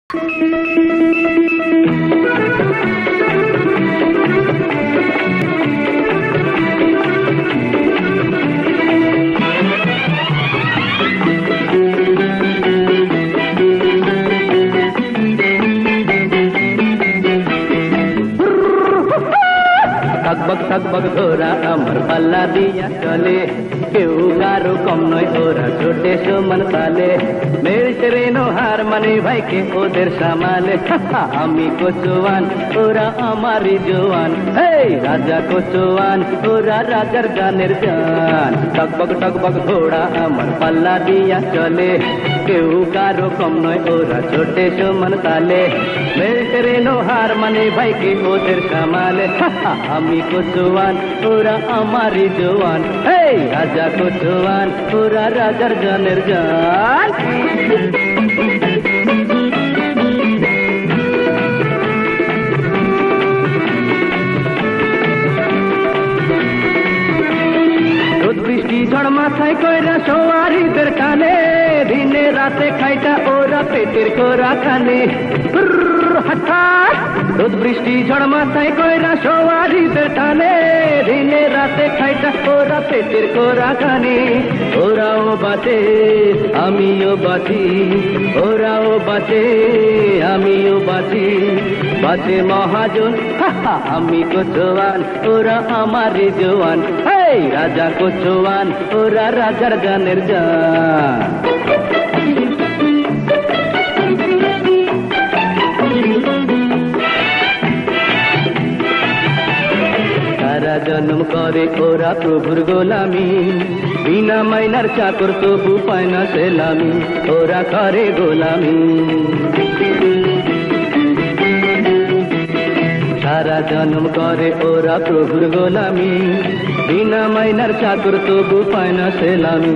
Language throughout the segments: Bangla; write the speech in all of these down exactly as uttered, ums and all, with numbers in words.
टगबग टगबग घोरा अमर पल्ला दिया चले केउ कारो कम नय ओरा छोटे समान ताले मेरे ट्रेनो हार माने भाई के ओदेर सामाले आमी कोचोवान ओरा आमारी जवान हे राजा कोचोवान ओरा राजार गानेर गान टगबग टगबग घोड़ा अमर पल्ला दिया चले केउ कारो कम नय ओरा छोटे समान ताले मेरे ट्रेनो हार माने भाई के ओदेर सामाले आमी कोचोवान ओरा आमारी जवान हे राजा कोचोवान ओरा राजार गानेर गान रोद बृष्टि झड़ माथाय कइरा सवारीदेर काने दिने राते खाइटा ओरा पेटेर कोरा खाने हठाৎ रोद बृष्टि झड़ माथाय कइरा सवारीदेर टाने दिने राते खाइटा ओरा पेटेर कोरा खाने ओराओ बाঁচে আমিও বাঁচি ওরাও বাঁচে আমিও বাঁচি বাঁচে মহাজন আমি কোচোয়ান ওরা আমারে জওয়ান এই রাজা কোচোয়ান ওরা রাজার গানের গান সারা জন্ম করে ওরা প্রভুর গোলামি বিনা মাইনার চাকর তবু পায় না সেলামি ওরা করে গোলামি সারা জন্ম করে ওরা প্রভুর গোলামি বিনা মাইনার চাকর তবু পায় না সেলামি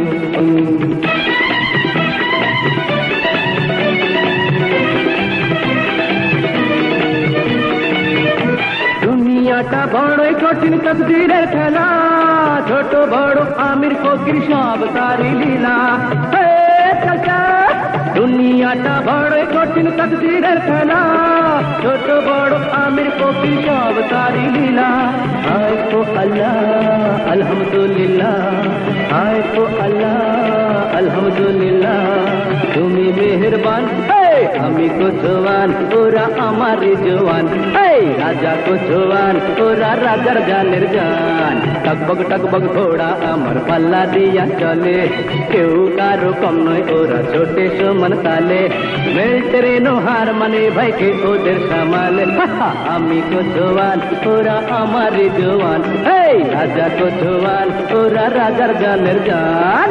দুনিয়াটা বড়ই কঠিন তকদিরের খেলা ছোট বড় আমির ফকির সব তারি লীলা হে চাচা দুনিয়াটা বড়ই কঠিন তকদিরের খেলা ছোট বড় আমির ফকির সব তারি লীলা হায় ও আল্লাহ আলহামদুলিল্লাহ হায় ও আল্লাহ আলহামদুলিল্লাহ তুমি মেহেরবান আমি কোচোয়ান ওরা আমারে জওয়ান এই রাজা কোচোয়ান ওরা রাজার গানের গান টগবগ টগবগ ঘোড়া আমার পাল্লা দিয়া চলে কেউ কারো কম নয় ওরা ছোটে সমান তালে মেল ট্রেনো হার মানে ভাইকে ওদের সামালে আমি কোচোয়ান ওরা আমারে জওয়ান এই রাজা কোচোয়ান ওরা রাজার গানের গান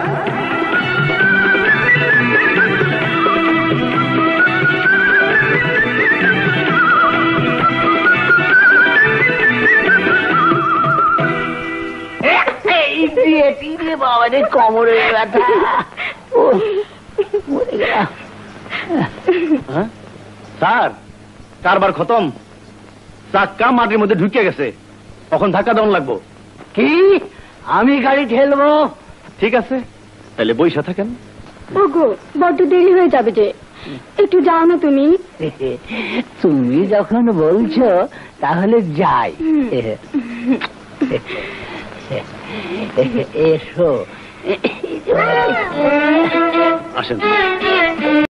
কোমরে ব্যথা স্যার কারবার খতম চাক্কা মাটির মধ্যে ঢুকে গেছে তখন ধাক্কা দেওয়া লাগবো কি আমি গাড়ি ঠেলবো ঠিক আছে তাহলে বইসা থাকেন ওগো বড্ড দেরি হয়ে যাবে যে একটু যাও না তুমি তুমি যখন বলছো তাহলে যাই এসো আসেন